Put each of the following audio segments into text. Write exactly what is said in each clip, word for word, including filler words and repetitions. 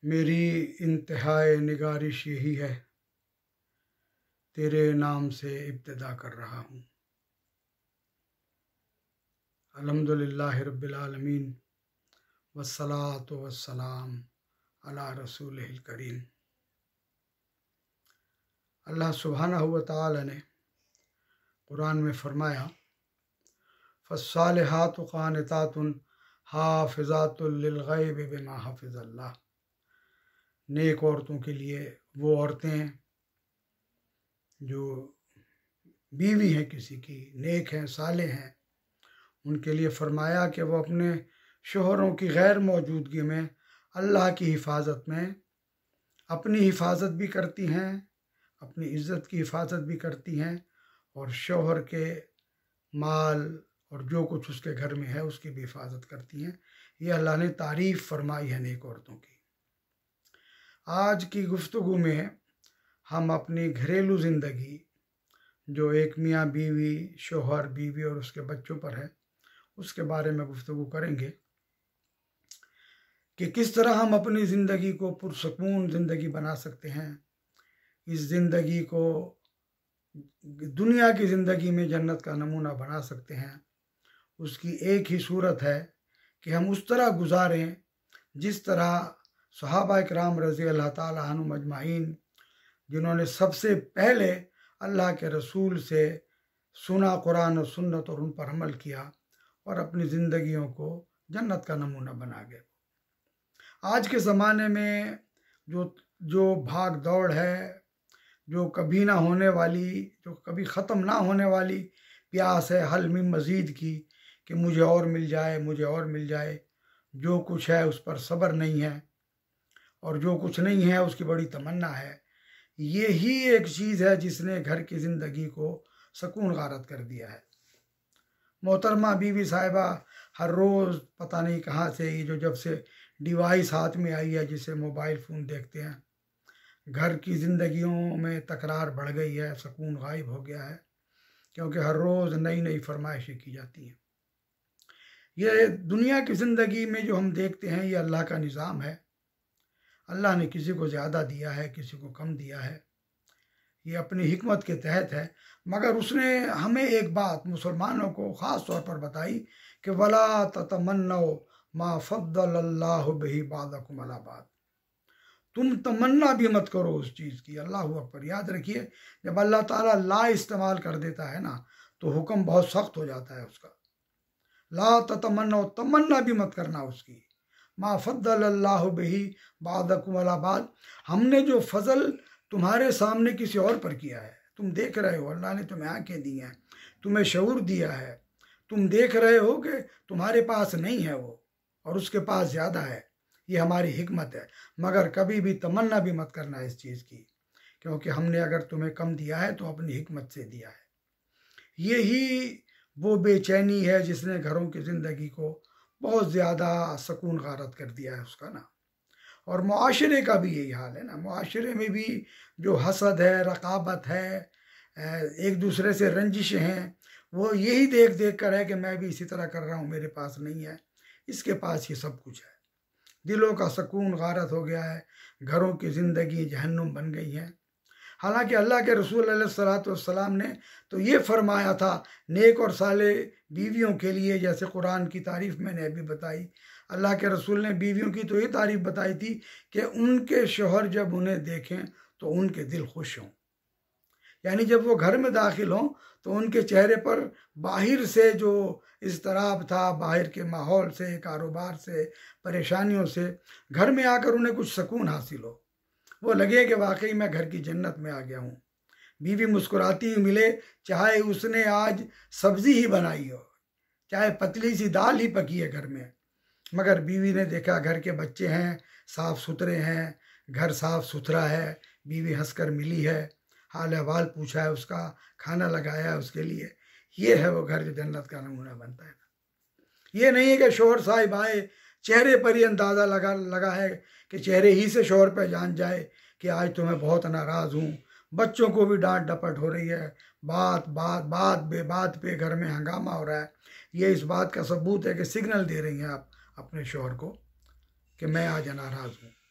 मेरी इंतहाए निगारिश यही है, तेरे नाम से इब्तिदा कर रहा हूँ। अल्हम्दुलिल्लाहि रब्बिल आलमीन वस्सलातु वस्सलाम अला रसूलिहिल करीम। अल्लाह सुब्हानहु व तआला ने कुरान में फरमाया, फस्सालिहातु क़ानितातुन हाफ़िज़ातुन लिल ग़ैबि बिमा हफ़िज़ल्लाह। नेक औरतों के लिए वो औरतें जो बीवी हैं किसी की, नेक हैं, साले हैं, उनके लिए फरमाया कि वो अपने शोहरों की गैर मौजूदगी में अल्लाह की हिफाजत में अपनी हिफाजत भी करती हैं, अपनी इज़्ज़त की हिफाजत भी करती हैं और शोहर के माल और जो कुछ उसके घर में है उसकी भी हिफाजत करती हैं। ये अल्लाह ने तारीफ़ फरमाई है नेक औरतों की। आज की गुफ्तगू में हम अपनी घरेलू ज़िंदगी जो एक मियाँ बीवी, शोहर, बीवी और उसके बच्चों पर है, उसके बारे में गुफ्तगू करेंगे कि किस तरह हम अपनी ज़िंदगी को पुरसकून ज़िंदगी बना सकते हैं, इस ज़िंदगी को दुनिया की ज़िंदगी में जन्नत का नमूना बना सकते हैं। उसकी एक ही सूरत है कि हम उस तरह गुजारें जिस तरह सहाबा इकराम रज़ी अल्लाह ताला अन्हुम अजमाइन, जिन्होंने सबसे पहले अल्लाह के रसूल से सुना कुरान और सुन्नत और उन पर अमल किया और अपनी ज़िंदगियों को जन्नत का नमूना बना गए। आज के ज़माने में जो जो भाग दौड़ है, जो कभी ना होने वाली, जो कभी ख़त्म ना होने वाली प्यास है हल में मज़ीद की कि मुझे और मिल जाए, मुझे और मिल जाए। जो कुछ है उस पर सब्र नहीं है और जो कुछ नहीं है उसकी बड़ी तमन्ना है। ये ही एक चीज़ है जिसने घर की ज़िंदगी को सकून गारत कर दिया है। मोहतरमा बीवी साहिबा हर रोज़ पता नहीं कहाँ से ये जो जब से डिवाइस हाथ में आई है जिसे मोबाइल फ़ोन देखते हैं, घर की ज़िंदगियों में तकरार बढ़ गई है, सकून गायब हो गया है, क्योंकि हर रोज़ नई नई फरमाइशें की जाती हैं। ये दुनिया की ज़िंदगी में जो हम देखते हैं ये अल्लाह का निज़ाम है। अल्लाह ने किसी को ज़्यादा दिया है, किसी को कम दिया है, ये अपनी हिकमत के तहत है। मगर उसने हमें एक बात मुसलमानों को ख़ास तौर पर बताई कि वला ततमन्नौ मा फ़द्दलल्लाहु बिही बादकुम अला बाद। तुम तमन्ना भी मत करो उस चीज़ की। अल्लाह अकबर। याद रखिए, जब अल्लाह ताला ला इस्तेमाल कर देता है ना तो हुक्म बहुत सख्त हो जाता है उसका। ला ततमन्नौ, तमन्ना भी मत करना उसकी। मा फ़द्दलल्लाहु बिही बादकुम अला बाद, हमने जो फजल तुम्हारे सामने किसी और पर किया है, तुम देख रहे हो, अल्लाह ने तुम्हें आंखें दी हैं, तुम्हें शऊर दिया है, तुम देख रहे हो कि तुम्हारे पास नहीं है वो और उसके पास ज़्यादा है। ये हमारी हिकमत है। मगर कभी भी तमन्ना भी मत करना इस चीज़ की, क्योंकि हमने अगर तुम्हें कम दिया है तो अपनी हिकमत से दिया है। यही वो बेचैनी है जिसने घरों की ज़िंदगी को बहुत ज़्यादा सकून गारत कर दिया है उसका ना। और मुआशरे का भी यही हाल है ना। मुआशरे में भी जो हसद है, रकाबत है, एक दूसरे से रंजिशें हैं, वो यही देख देख कर है कि मैं भी इसी तरह कर रहा हूँ, मेरे पास नहीं है, इसके पास ये सब कुछ है। दिलों का सकून गारत हो गया है, घरों की ज़िंदगी जहन्नुम बन गई है। हालांकि अल्लाह के रसूल अलैहिस्सलातु वस्सलाम ने तो ये फरमाया था नेक और साले बीवियों के लिए, जैसे कुरान की तारीफ़ मैंने अभी बताई। अल्लाह के रसूल ने बीवियों की तो ये तारीफ़ बताई थी कि उनके शोहर जब उन्हें देखें तो उनके दिल खुश हों, यानी जब वो घर में दाखिल हों तो उनके चेहरे पर बाहर से जो इज़्तिराब था, बाहर के माहौल से, कारोबार से, परेशानियों से, घर में आकर उन्हें कुछ सुकून हासिल हो, वो लगे कि वाकई मैं घर की जन्नत में आ गया हूँ। बीवी मुस्कुराती हुई मिले, चाहे उसने आज सब्जी ही बनाई हो, चाहे पतली सी दाल ही पकी है घर में, मगर बीवी ने देखा घर के बच्चे हैं, साफ़ सुथरे हैं, घर साफ़ सुथरा है, बीवी हंसकर मिली है, हाल अहवाल पूछा है उसका, खाना लगाया है उसके लिए, ये है वो घर जो जन्नत का नमूना बनता है। ये नहीं है कि शोहर साहिब आए, चेहरे पर ही अंदाज़ा लगा लगा है कि चेहरे ही से शोहर पर जान जाए कि आज तो मैं बहुत नाराज़ हूँ। बच्चों को भी डांट डपट हो रही है, बात बात बात बे बात पे घर में हंगामा हो रहा है। ये इस बात का सबूत है कि सिग्नल दे रही हैं आप अपने शोहर को कि मैं आज नाराज़ हूँ।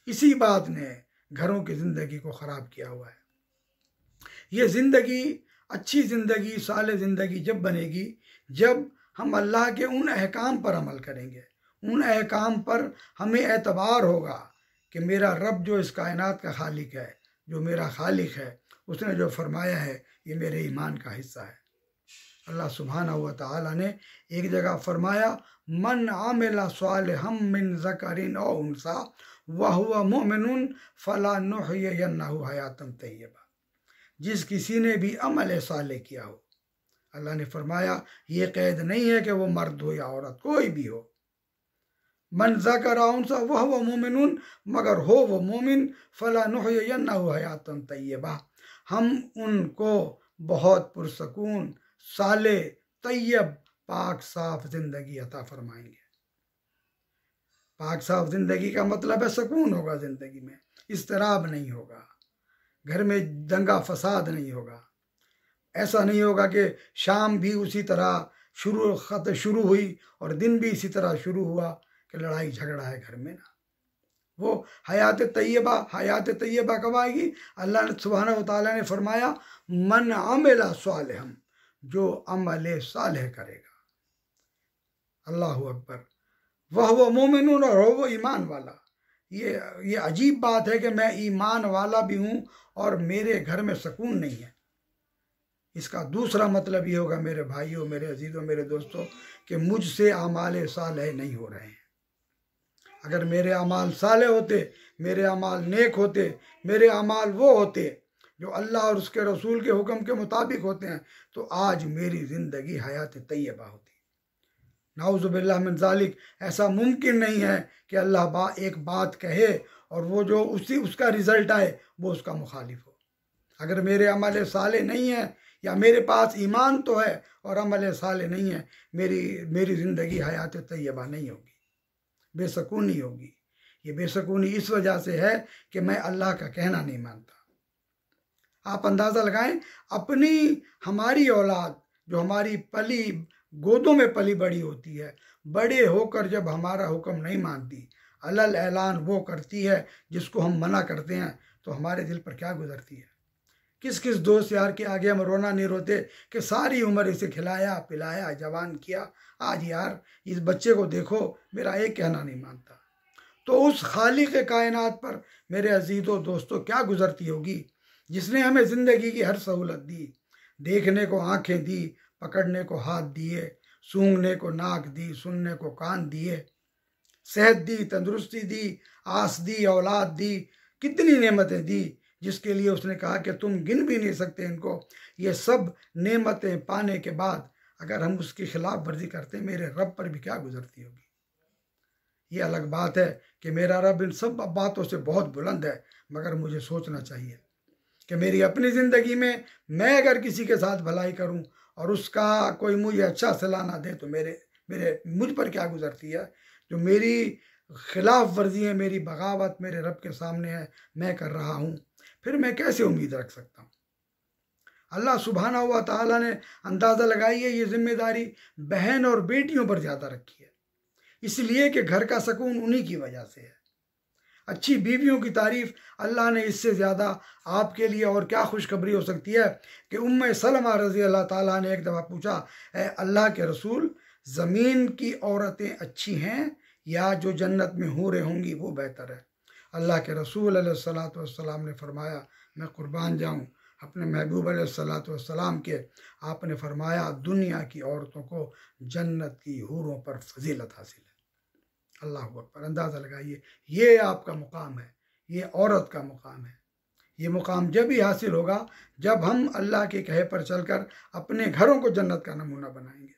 इसी बात ने घरों की ज़िंदगी को ख़राब किया हुआ है। ये ज़िंदगी, अच्छी ज़िंदगी, साले ज़िंदगी जब बनेगी जब हम अल्लाह के उन अहकाम पर अमल करेंगे, उन अहकाम पर हमें एतबार होगा कि मेरा रब जो इस कायनात का खालिक है, जो मेरा खालिक है, उसने जो फरमाया है ये मेरे ईमान का हिस्सा है। अल्लाह सुब्हानहू व तआला ने एक जगह फरमाया, मन आमिला सालिहम मिन ज़करिन औ उन्सा व हुवा मुमिनुन फलानुहयिन्नहु हयातन तय्यबा। जिस किसी ने भी अमल साले किया हो, अल्लाह ने फरमाया ये कैद नहीं है कि वो मर्द हो या औरत, कोई भी हो। मन ज़करा उन्सा वह हुवा मुमिनुन, मगर हो वो मोमिन, फलानुहयिन्नहु हयातन तय्यबा, हम उनको बहुत पुरसकून, साले, तैयब, पाक साफ जिंदगी अता फरमाएंगे। पाक साफ जिंदगी का मतलब है सुकून होगा जिंदगी में, इस्तराब नहीं होगा, घर में दंगा फसाद नहीं होगा। ऐसा नहीं होगा कि शाम भी उसी तरह शुरू खत शुरू हुई और दिन भी इसी तरह शुरू हुआ कि लड़ाई झगड़ा है घर में ना। वो हयात तैयबा, हयात तैयबा कब आएगी? अल्लाह ने सुब्हानहू व तआला ने फरमाया, मन आमिला सालिहम, जो अमल सालेह करेगा। अल्लाहु अकबर। वह वो मोमिनुन, और हो वो ईमान वाला। ये ये अजीब बात है कि मैं ईमान वाला भी हूँ और मेरे घर में सुकून नहीं है। इसका दूसरा मतलब ये होगा मेरे भाइयों, मेरे अजीज़ों, मेरे दोस्तों, कि मुझसे अमाल सालेह नहीं हो रहे हैं। अगर मेरे अमाल सालेह होते, मेरे अमाल नेक होते, मेरे अमाल वो होते जो अल्लाह और उसके रसूल के हुक्म के मुताबिक होते हैं, तो आज मेरी ज़िंदगी हयात तैयबा होती। नाउज़ु बिल्लाह मिन ज़ालिक। ऐसा मुमकिन नहीं है कि अल्लाह बा एक बात कहे और वो जो उसी उसका रिज़ल्ट आए वो उसका मुखालिफ हो। अगर मेरे अमल साले नहीं है, या मेरे पास ईमान तो है और अमल साले नहीं है, मेरी मेरी ज़िंदगी हयात तैयबा नहीं होगी, बेसकूनी होगी। ये बेसकूनी इस वजह से है कि मैं अल्लाह का कहना नहीं मानता। आप अंदाज़ा लगाएं, अपनी हमारी औलाद जो हमारी पली गोदों में पली बड़ी होती है, बड़े होकर जब हमारा हुक्म नहीं मानती, अलल ऐलान वो करती है जिसको हम मना करते हैं, तो हमारे दिल पर क्या गुजरती है। किस किस दोस्त यार के आगे हम रोना नहीं रोते कि सारी उम्र इसे खिलाया पिलाया जवान किया, आज यार इस बच्चे को देखो, मेरा एक कहना नहीं मानता। तो उस खालिक कायनात पर मेरे अजीज़ों दोस्तों क्या गुजरती होगी, जिसने हमें ज़िंदगी की हर सहूलत दी, देखने को आंखें दी, पकड़ने को हाथ दिए, सूंघने को नाक दी, सुनने को कान दिए, सेहत दी, तंदुरुस्ती दी, आस दी, औलाद दी, कितनी नेमतें दी, जिसके लिए उसने कहा कि तुम गिन भी नहीं सकते इनको। ये सब नेमतें पाने के बाद अगर हम उसकी खिलाफ वर्जी करते, मेरे रब पर भी क्या गुजरती होगी। ये अलग बात है कि मेरा रब इन सब बातों से बहुत बुलंद है, मगर मुझे सोचना चाहिए कि मेरी अपनी ज़िंदगी में मैं अगर किसी के साथ भलाई करूं और उसका कोई मुझे अच्छा सलाह ना दे, तो मेरे मेरे मुझ पर क्या गुजरती है। जो मेरी खिलाफ वर्जी है, मेरी बगावत मेरे रब के सामने है, मैं कर रहा हूँ, फिर मैं कैसे उम्मीद रख सकता हूँ। अल्लाह सुब्हानहू व तआला ने अंदाज़ा लगाई है, ये जिम्मेदारी बहन और बेटियों पर ज़्यादा रखी है, इसलिए कि घर का सुकून उन्हीं की वजह से है। अच्छी बीवियों की तारीफ अल्लाह ने इससे ज़्यादा आपके लिए और क्या खुशखबरी हो सकती है कि उम्मे सलमा रज़ी अल्लाह ताला ने एक दफ़ा पूछा, ए अल्लाह के रसूल, ज़मीन की औरतें अच्छी हैं या जो जन्नत में हूरें होंगी वो बेहतर है? अल्लाह के रसूल अलैहिस्सलातु वस्सलाम ने फरमाया, मैं कुर्बान जाऊँ अपने महबूब अलैहिस्सलातु वस्सलाम के, आपने फरमाया दुनिया की औरतों को जन्नत की हूरों पर फजीलत हासिल है। अल्लाह अकबर। अंदाज़ा लगाइए, ये आपका मुकाम है, ये औरत का मुकाम है। ये मुकाम जब ही हासिल होगा जब हम अल्लाह के कहे पर चलकर अपने घरों को जन्नत का नमूना बनाएंगे।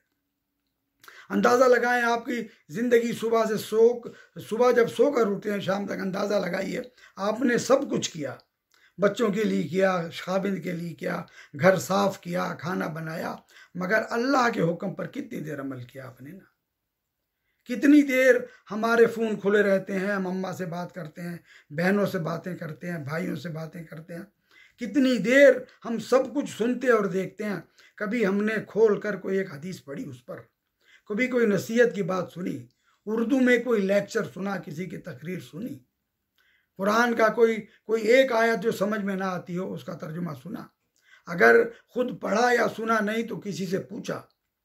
अंदाज़ा लगाएं, आपकी ज़िंदगी सुबह से सो सुबह जब सोकर उठते हैं शाम तक, अंदाज़ा लगाइए आपने सब कुछ किया, बच्चों के लिए किया, खाबिंद के लिए किया, घर साफ किया, खाना बनाया, मगर अल्लाह के हुक्म पर कितनी देर अमल किया आपने ना। कितनी देर हमारे फ़ोन खुले रहते हैं, हम अम्मा से बात करते हैं, बहनों से बातें करते हैं, भाइयों से बातें करते हैं, कितनी देर हम सब कुछ सुनते और देखते हैं। कभी हमने खोल कर कोई एक हदीस पढ़ी, उस पर कभी कोई नसीहत की बात सुनी, उर्दू में कोई लेक्चर सुना, किसी की तकरीर सुनी, कुरान का कोई कोई एक आयत जो समझ में ना आती हो उसका तर्जुमा सुना, अगर खुद पढ़ा या सुना नहीं तो किसी से पूछा।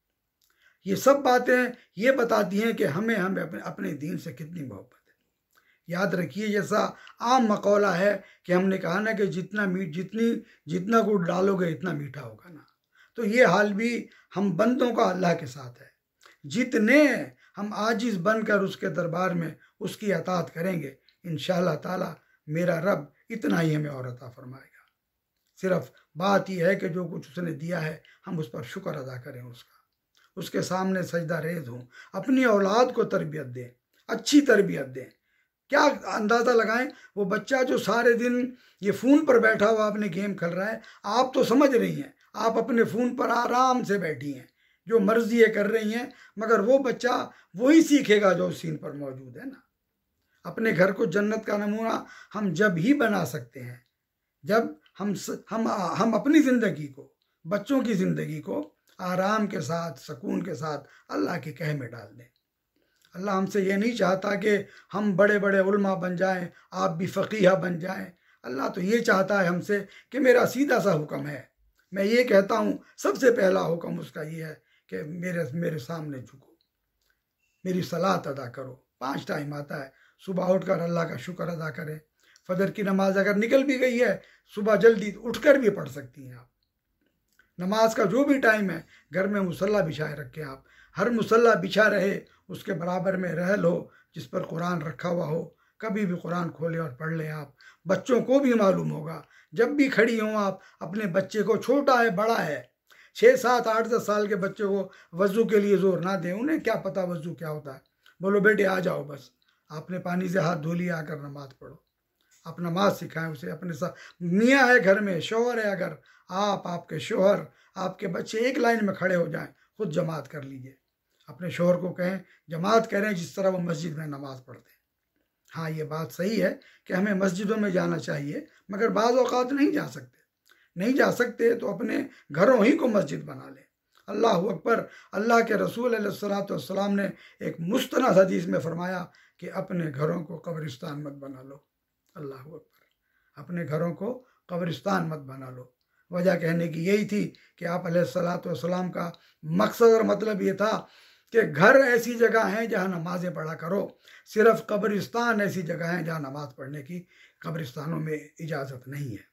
ये सब बातें ये बताती हैं कि हमें हमें अपने अपने दीन से कितनी मोहब्बत है। याद रखिए, जैसा आम मकौला है कि हमने कहा ना कि जितना मीठ जितनी जितना गुड़ डालोगे इतना मीठा होगा ना, तो ये हाल भी हम बंदों का अल्लाह के साथ है। जितने हम आजिज़ बनकर उसके दरबार में उसकी अताअत करेंगे, इंशाअल्लाह ताला मेरा रब इतना ही हमें और अता फरमाएगा। सिर्फ बात यह है कि जो कुछ उसने दिया है हम उस पर शुक्र अदा करें, उसका उसके सामने सजदा रेज हों, अपनी औलाद को तरबियत दें, अच्छी तरबियत दें। क्या अंदाज़ा लगाएं, वो बच्चा जो सारे दिन ये फ़ोन पर बैठा हुआ अपने गेम खेल रहा है, आप तो समझ रही हैं, आप अपने फ़ोन पर आराम से बैठी हैं, जो मर्जी है कर रही हैं, मगर वो बच्चा वही सीखेगा जो उस सीन पर मौजूद है ना। अपने घर को जन्नत का नमूना हम जब ही बना सकते हैं जब हम हम हम अपनी ज़िंदगी को, बच्चों की ज़िंदगी को आराम के साथ, सुकून के साथ अल्लाह के कह में डाल दें। अल्लाह हमसे ये नहीं चाहता कि हम बड़े बड़े उलमा बन जाएं, आप भी फ़कीहा बन जाएं। अल्लाह तो ये चाहता है हमसे कि मेरा सीधा सा हुक्म है, मैं ये कहता हूँ, सबसे पहला हुक्म उसका ये है कि मेरे मेरे सामने झुको, मेरी सलात अदा करो। पाँच टाइम आता है, सुबह उठकर अल्लाह का शुक्र अदा करें। फजर की नमाज अगर निकल भी गई है, सुबह जल्दी उठकर भी पढ़ सकती हैं आप। नमाज का जो भी टाइम है, घर में मुसल्ला बिछाए रखें आप, हर मुसल्ला बिछा रहे, उसके बराबर में रहल हो जिस पर कुरान रखा हुआ हो, कभी भी कुरान खोलें और पढ़ लें आप। बच्चों को भी मालूम होगा, जब भी खड़ी हों आप, अपने बच्चे को, छोटा है बड़ा है, छः सात आठ दस साल के बच्चे को वज़ू के लिए ज़ोर ना दें, उन्हें क्या पता वज़ू क्या होता है। बोलो बेटे आ जाओ, बस आपने पानी से हाथ धो लिया, आकर नमाज पढ़ो। आप नमाज सिखाएं उसे, अपने साथ मियाँ है घर में, शौहर है, अगर आप, आपके शौहर, आपके बच्चे एक लाइन में खड़े हो जाएं, खुद जमात कर लीजिए। अपने शौहर को कहें जमात करें जिस तरह वो मस्जिद में नमाज पढ़ते हैं। हाँ, ये बात सही है कि हमें मस्जिदों में जाना चाहिए, मगर बाज़ औक़ात नहीं जा सकते नहीं जा सकते तो अपने घरों ही को मस्जिद बना लें। अल्लाह अकबर। अल्लाह के रसूल अलैहिस्सलातु वस्सलाम ने एक मुस्तनद हदीस में फरमाया कि अपने घरों को कब्रिस्तान मत बना लो। अल्लाह अकबर। अपने घरों को कब्रिस्तान मत बना लो। वजह कहने की यही थी कि आप अलैहिस्सलातु वस्सलाम का मकसद और मतलब ये था कि घर ऐसी जगह हैं जहाँ नमाज़ें पढ़ा करो, सिर्फ कब्रिस्तान ऐसी जगह हैं जहाँ नमाज पढ़ने की कब्रिस्तानों में इजाज़त नहीं है।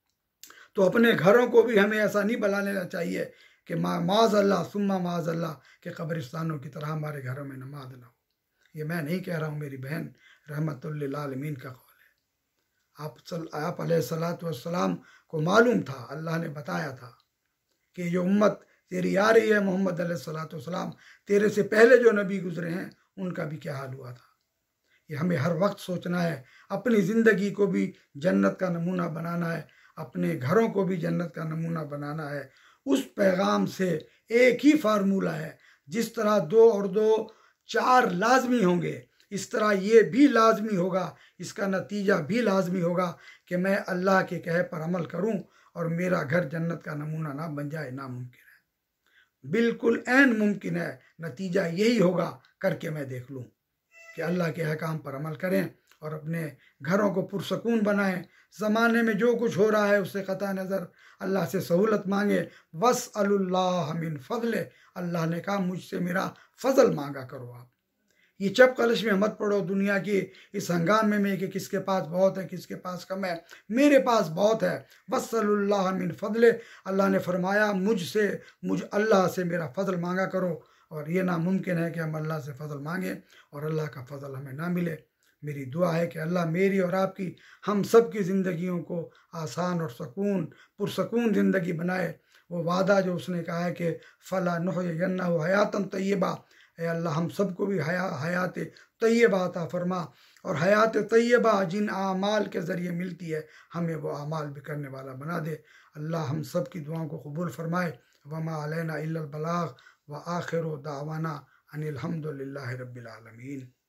तो अपने घरों को भी हमें ऐसा नहीं बना लेना चाहिए कि मा माज़ अल्लाह सुम्मा माज़ अल्लाह के कब्रिस्तानों की तरह हमारे घरों में नमाज ना हो। ये मैं नहीं कह रहा हूँ, मेरी बहन रहमतुल लिल आलमीन का कौल है। आप सल आप अलैहिस्सलातु वस्सलाम को मालूम था, अल्लाह ने बताया था कि जो उम्मत तेरी आ रही है, मोहम्मद अलैहिस्सलातु वस्सलाम, तेरे से पहले जो नबी गुजरे हैं उनका भी क्या हाल हुआ था। ये हमें हर वक्त सोचना है। अपनी ज़िंदगी को भी जन्नत का नमूना बनाना है, अपने घरों को भी जन्नत का नमूना बनाना है। उस पैगाम से एक ही फार्मूला है, जिस तरह दो और दो चार लाजमी होंगे, इस तरह ये भी लाजमी होगा, इसका नतीजा भी लाजमी होगा कि मैं अल्लाह के कहे पर अमल करूं और मेरा घर जन्नत का नमूना ना बन जाए। नामुमकिन है, बिल्कुल ऐन मुमकिन है। नतीजा यही होगा, करके मैं देख लूं कि अल्लाह के अहकाम पर अमल करें और अपने घरों को पुरसकून बनाएं। ज़माने में जो कुछ हो रहा है उससे कता नज़र अल्लाह से सहूलत मांगे। वस्अलुल्लाह मिन फ़ज़ले, अल्लाह ने कहा मुझसे मेरा फ़ज़ल मांगा करो। आप ये चप कलश में मत पड़ो दुनिया की इस हंगामे में कि किसके पास बहुत है किसके पास कम है। मेरे पास बहुत है। वस्अलुल्लाह मिन फ़ज़ले, अल्लाह ने फरमाया मुझसे मुझ अल्लाह से मेरा फ़ज़ल मांगा करो। और ये नामुमकिन है कि हम अल्लाह से फ़ज़ल मांगें और अल्लाह का फ़ज़ल हमें ना मिले। मेरी दुआ है कि अल्लाह मेरी और आपकी, हम सब की ज़िंदगियों को आसान और सुकून पुरसकून ज़िंदगी बनाए। वो वादा जो उसने कहा है कि फ़ला नुहयियन्नहु हयातन तय्यबा, ए अल्लाह हम सबको भी हया हयात तय्यबा अता फरमा। और हयात तय्यबा जिन आमाल के ज़रिए मिलती है, हमें वो आमाल भी करने वाला बना दे। अल्लाह हम सब की दुआओं को कबूल फरमाए। वमा अलैना इल्लल बलाग व आखिरु दावाना अनिल हम्दुलिल्लाहि रब्बिल आलमीन।